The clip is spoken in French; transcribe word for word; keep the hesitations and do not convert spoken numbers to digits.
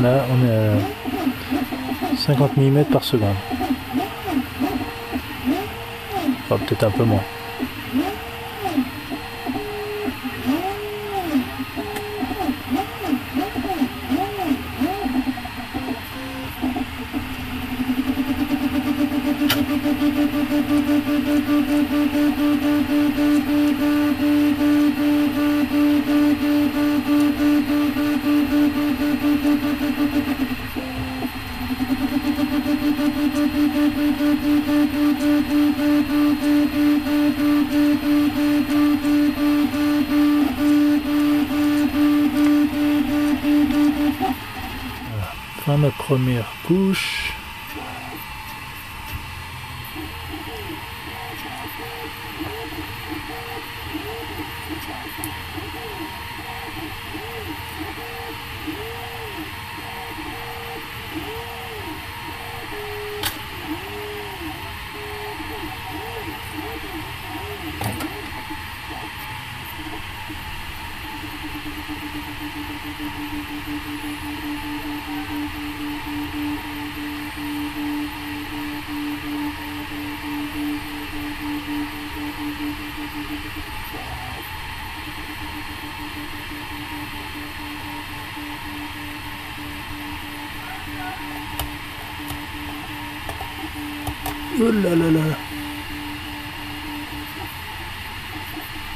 Là, on est à cinquante millimètres par seconde. Enfin, peut-être un peu moins. Enfin, ma première couche. Oh là là là.